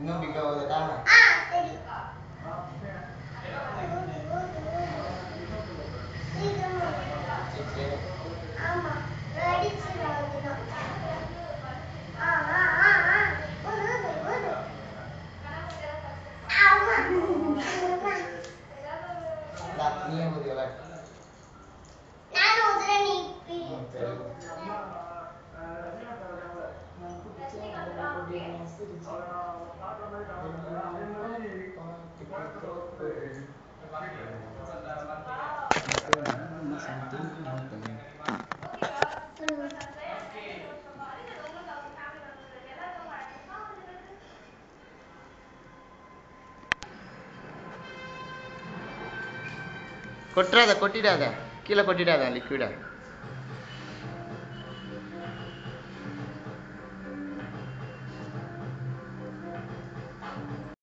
இன்னும் பிக்கா ஓதட்டா? சரி. சீக்கிரமா சரி. ஆமா அடிச்சிடும் அதுதான். ஊது ஊது ஊது. ஆமா. நீயே ஊதி விளையாடு. நான் ஊதுறேன் நீ சரி. கொட்டிடாத கீழே கொட்டிடாத லிக்விட.